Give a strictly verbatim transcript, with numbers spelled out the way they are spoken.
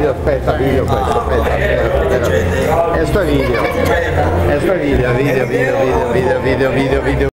video, aspetta, video questo, aspetta, aspetta, aspetta. E sto video, e sto video, video, video, video, video, video, video, video.